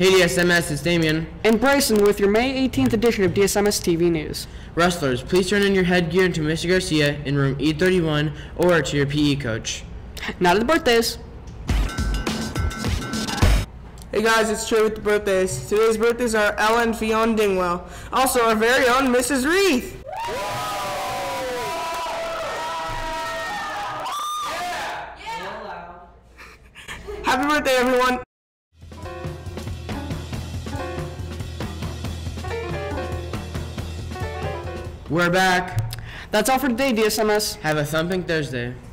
Hey DSMS, it's Damien. And Bryson with your May 18th edition of DSMS TV News. Wrestlers, please turn in your headgear to Mr. Garcia in room E31 or to your PE coach. Now to the birthdays. Hey guys, it's Trey with the birthdays. Today's birthdays are Ellen Fionn Dingwell. Also our very own Mrs. Reith. Happy birthday, everyone. We're back. That's all for today, DSMS. Have a thumping Thursday.